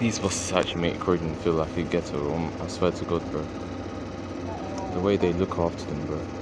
These buses actually make Croydon feel like a ghetto. I swear to God, bro. The way they look after them, bro.